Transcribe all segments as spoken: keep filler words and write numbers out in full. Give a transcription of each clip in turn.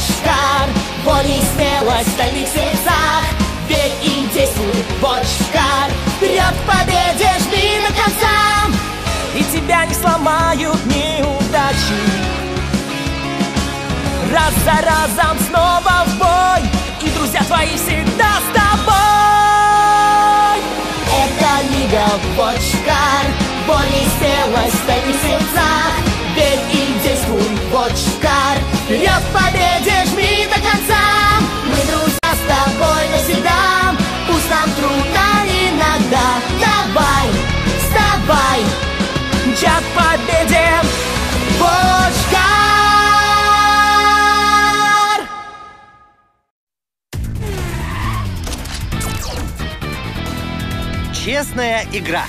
Вотчкар, воля и смелость в стальных сердцах. Верь и действуй, Вотчкар, вперед к победе, жми до конца. И тебя не сломают неудачи. Раз за разом снова в бой, и друзья твои всегда с тобой. Это Лига Вотчкар, воля и смелость в стальных сердцах. Верь и действуй, Вотчкар, вперед к победе, жми до конца. Мы друзья с тобой навсегда, пусть нам трудно иногда. Давай, вставай, мчат к победе, Вотчкар. Честная игра.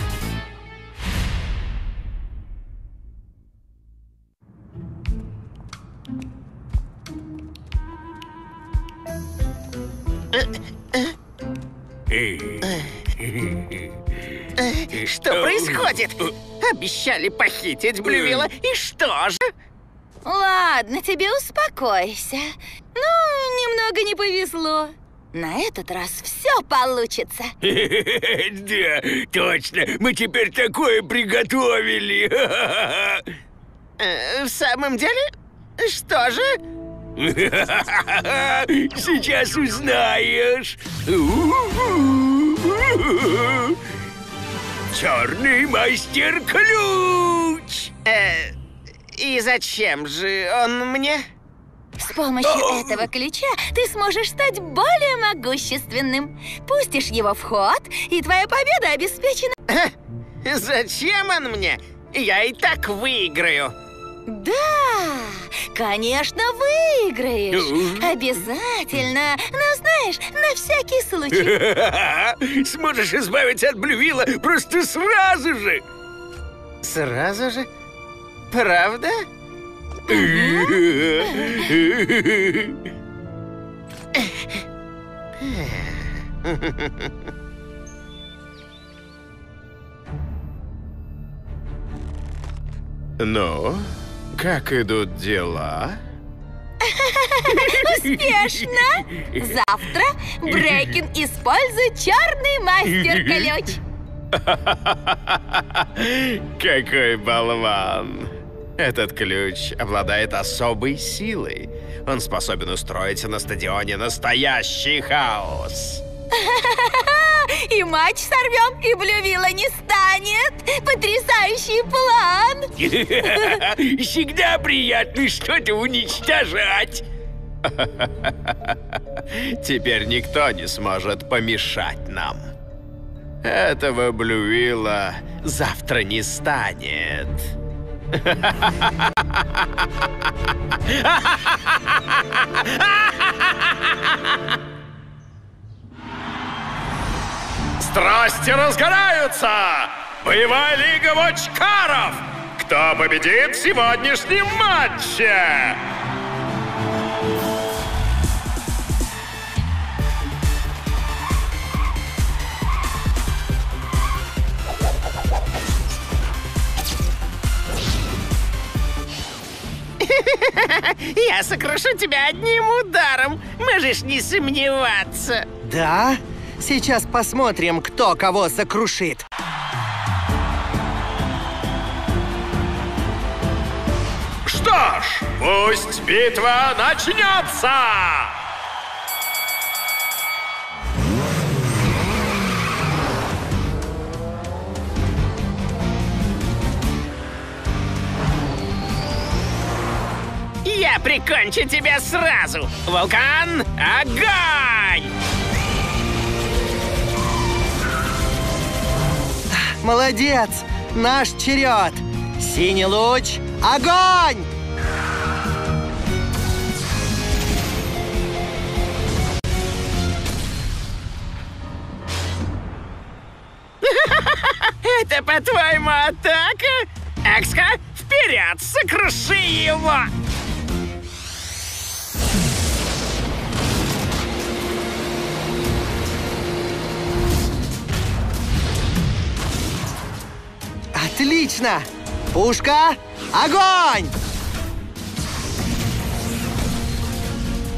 Что происходит? Обещали похитить Блювилла, и что же? Ладно, тебе успокойся. Ну, немного не повезло. На этот раз все получится. Да, точно. Мы теперь такое приготовили. В самом деле? Что же? Сейчас узнаешь. Черный мастер-ключ. Э, и зачем же он мне? С помощью этого ключа ты сможешь стать более могущественным. Пустишь его в ход, и твоя победа обеспечена. Зачем он мне? Я и так выиграю. Да, конечно, выиграешь. Обязательно. Но знаешь, на всякий случай. Сможешь избавиться от Блювилла просто сразу же. Сразу же? Правда? Ну, как идут дела? Успешно! Завтра Брейкин использует черный мастер-ключ. Какой болван! Этот ключ обладает особой силой. Он способен устроить на стадионе настоящий хаос. И матч сорвем, и Блювилла не станет. Потрясающий план. Всегда приятно что-то уничтожать. Теперь никто не сможет помешать нам. Этого Блювилла завтра не станет. Страсти разгораются! Боевая лига Вотчкаров! Кто победит в сегодняшнем матче? Я сокрушу тебя одним ударом. Можешь не сомневаться. Да? Сейчас посмотрим, кто кого сокрушит. Что ж, пусть битва начнется! Я прикончу тебя сразу! Вулкан, огонь! Молодец! Наш черед! Синий луч, огонь! Это, по-твоему, атака? Экска, вперед, сокруши его! Отлично! Пушка, огонь!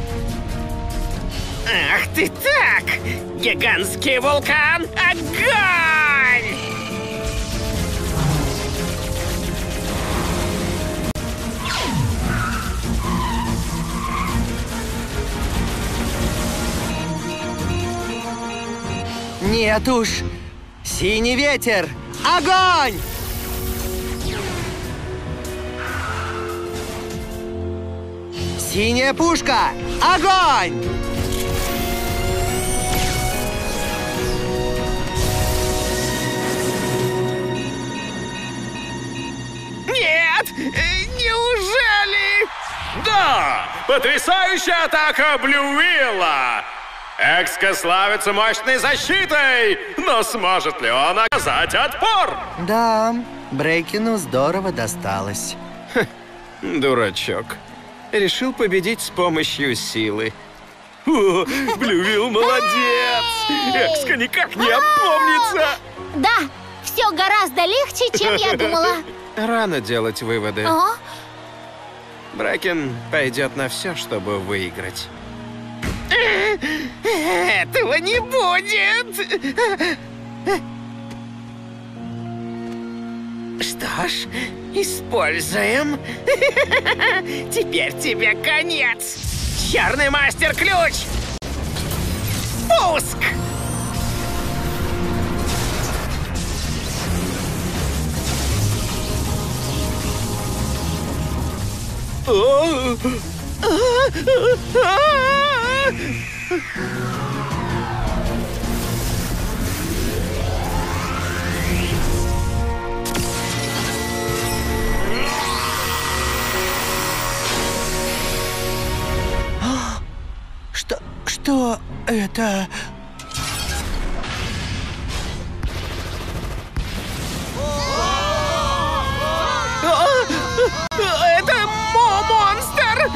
Ах ты так! Гигантский вулкан! Огонь! Нет уж! Синий ветер! Огонь! Синяя пушка! Огонь! Нет! Неужели? Да! Потрясающая атака Блювилла! Экска славится мощной защитой, но сможет ли он оказать отпор? Да, Брейкину здорово досталось. Дурачок. Решил победить с помощью силы. О, Блювилл молодец! Экска никак не опомнится! Да, все гораздо легче, чем я думала. Рано делать выводы. О, Брэкен пойдет на все, чтобы выиграть. Этого не будет! Что ж, используем. Теперь тебе конец. Черный мастер-ключ. Пуск! Что... что это? Это монстр!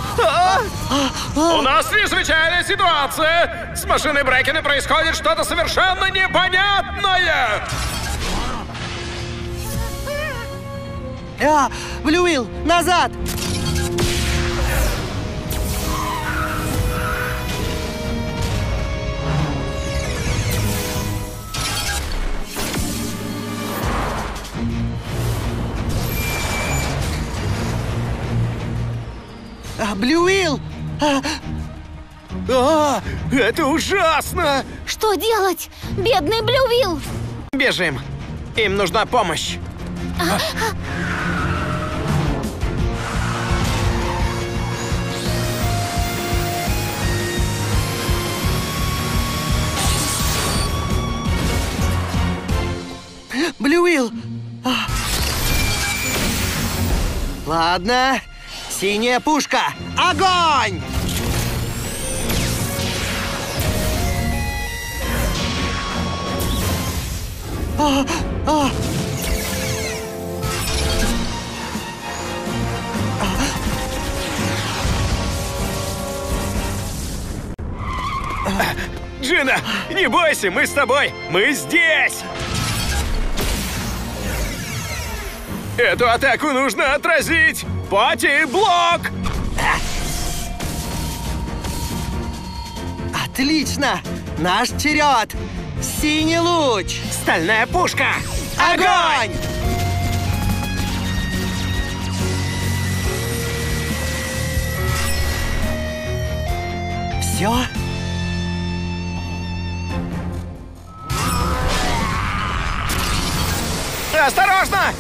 У нас чрезвычайная ситуация! С машиной Брейкена происходит что-то совершенно непонятное! А, Блювилл, назад! А, Блювилл! А, А, это ужасно! что делать? Бедный Блювилл! Бежим. Им нужна помощь. Блювилл! А. Ладно. Синяя пушка! Огонь! А, а. Джина, не бойся, мы с тобой! Мы здесь! Эту атаку нужно отразить! Пати-блок! Отлично! Наш черед! Синий луч! Стальная пушка! Огонь! Все? Осторожно!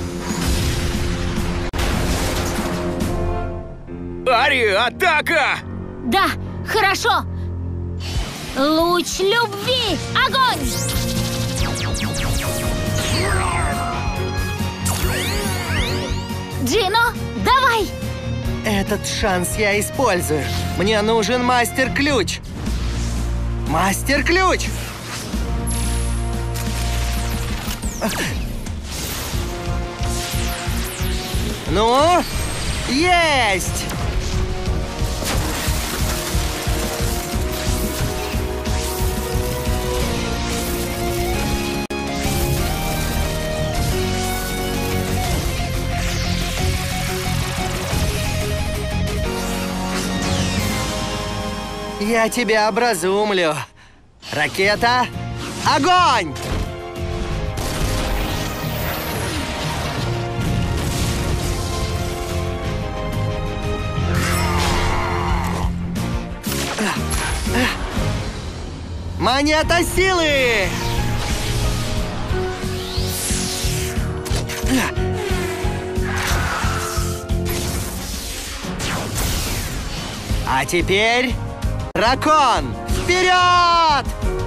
Ари, атака! Да, хорошо! Луч любви! Огонь! Джино, давай! Этот шанс я использую. Мне нужен мастер-ключ. Мастер-ключ! Ну, есть! Я тебя образумлю. Ракета, огонь! Монета силы! А теперь дракон! Вперед!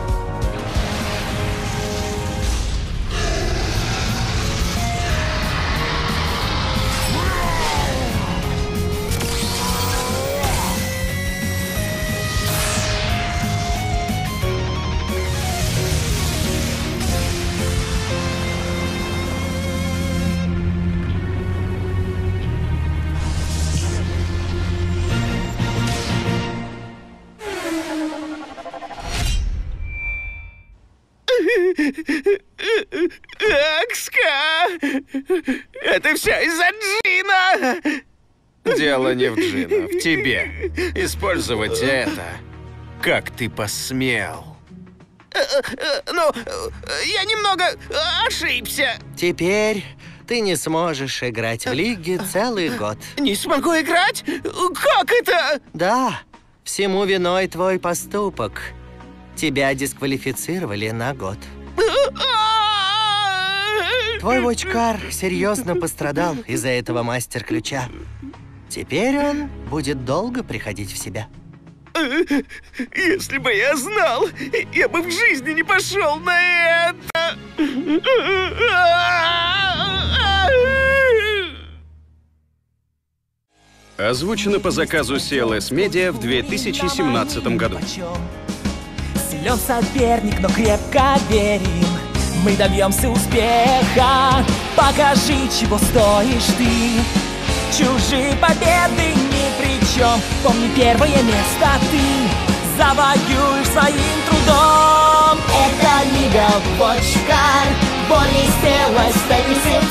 Акска! Это все из-за Джина! Дело не в Джина, в тебе. Использовать это, как ты посмел. Ну, я немного ошибся. Теперь ты не сможешь играть в лиге целый год. Не смогу играть? Как это? Да, всему виной твой поступок. Тебя дисквалифицировали на год. Твой вотчкар серьезно пострадал из-за этого мастер-ключа. Теперь он будет долго приходить в себя. Если бы я знал, я бы в жизни не пошел на это. Озвучено по заказу си эл эс Media в две тысячи семнадцатом году. Силен соперник, но крепко верим, мы добьемся успеха. Покажи, чего стоишь ты. Чужие победы ни при чем. Помни, первое место ты завоюешь своим трудом. Это Лига Вотчкар. Бонни, Стелла, Стэнни,